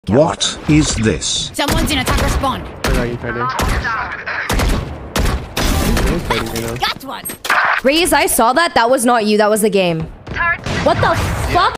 What is this? Someone's in attacker spawn. Got one. Raze, I saw that. That was not you. That was the game. What the fuck?